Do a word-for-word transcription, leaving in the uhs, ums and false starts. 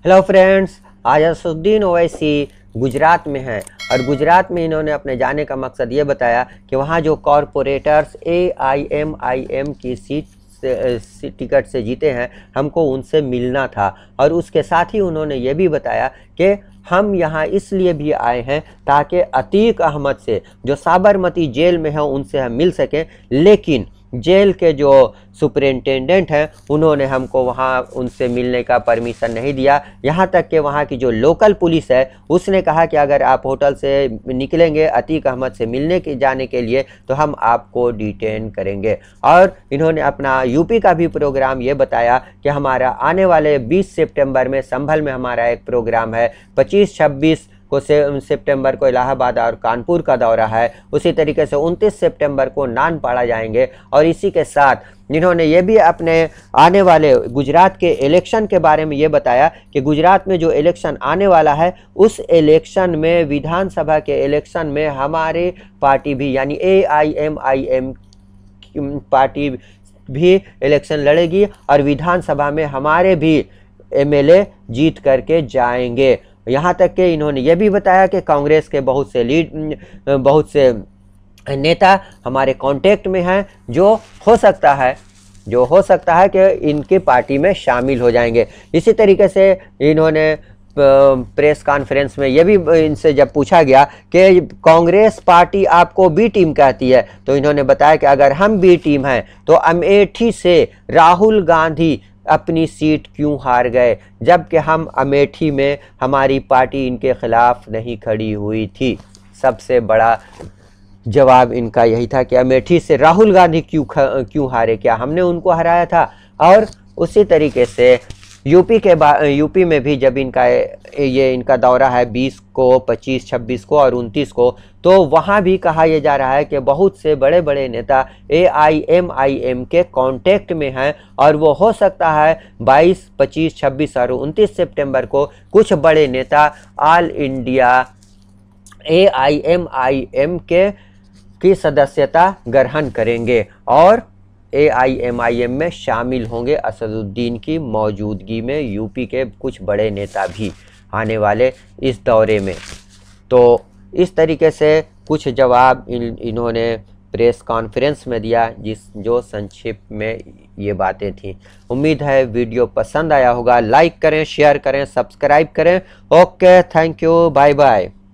Hello friends, आज असदुद्दीन ओवैसी गुजरात में हैं और गुजरात में इन्होंने अपने जाने का मकसद ये बताया कि वहाँ जो corporators A I M I M की सीट से टिकट से जीते हैं, हमको उनसे मिलना था। और उसके साथ ही उन्होंने ये भी बताया कि हम यहाँ इसलिए भी आए हैं ताकि अतीक अहमद से जो साबरमती जेल में है उनसे हम मिल सकें, लेकिन जेल के जो सुपरिटेंडेंट हैं उन्होंने हमको वहाँ उनसे मिलने का परमिशन नहीं दिया। यहाँ तक कि वहाँ की जो लोकल पुलिस है उसने कहा कि अगर आप होटल से निकलेंगे अतीक अहमद से मिलने के जाने के लिए तो हम आपको डिटेन करेंगे। और इन्होंने अपना यूपी का भी प्रोग्राम ये बताया कि हमारा आने वाले बीस सितंबर में संभल में हमारा एक प्रोग्राम है, पच्चीस छब्बीस को से सितंबर को इलाहाबाद और कानपुर का दौरा है, उसी तरीके से उनतीस सितंबर को नानपाड़ा जाएंगे। और इसी के साथ इन्होंने ये भी अपने आने वाले गुजरात के इलेक्शन के बारे में ये बताया कि गुजरात में जो इलेक्शन आने वाला है उस इलेक्शन में, विधानसभा के इलेक्शन में हमारे पार्टी भी यानी A I M I M party भी इलेक्शन लड़ेगी और विधानसभा में हमारे भी एम एल ए जीत करके जाएंगे। यहाँ तक कि इन्होंने ये भी बताया कि कांग्रेस के बहुत से लीड बहुत से नेता हमारे कांटेक्ट में हैं जो हो सकता है जो हो सकता है कि इनकी पार्टी में शामिल हो जाएंगे। इसी तरीके से इन्होंने प्रेस कॉन्फ्रेंस में ये भी इनसे जब पूछा गया कि कांग्रेस पार्टी आपको बी टीम कहती है, तो इन्होंने बताया कि अगर हम बी टीम हैं तो अमेठी से राहुल गांधी अपनी सीट क्यों हार गए, जबकि हम अमेठी में हमारी पार्टी इनके खिलाफ नहीं खड़ी हुई थी। सबसे बड़ा जवाब इनका यही था कि अमेठी से राहुल गांधी क्यों क्यों हारे, क्या हमने उनको हराया था। और उसी तरीके से यूपी के यूपी में भी जब इनका ये इनका दौरा है बीस को, पच्चीस छब्बीस को और उनतीस को, तो वहाँ भी कहा यह जा रहा है कि बहुत से बड़े बड़े नेता A I M I M के कांटेक्ट में हैं और वो हो सकता है बाईस, पच्चीस, छब्बीस और उनतीस सितंबर को कुछ बड़े नेता all India A I M I M के की सदस्यता ग्रहण करेंगे और ए आई एम आई एम में शामिल होंगे। असदुद्दीन की मौजूदगी में यूपी के कुछ बड़े नेता भी आने वाले इस दौरे में। तो इस तरीके से कुछ जवाब इन इन्होंने प्रेस कॉन्फ्रेंस में दिया, जिस जो संक्षिप्त में ये बातें थी। उम्मीद है वीडियो पसंद आया होगा। लाइक करें, शेयर करें, सब्सक्राइब करें। Okay, thank you, bye bye.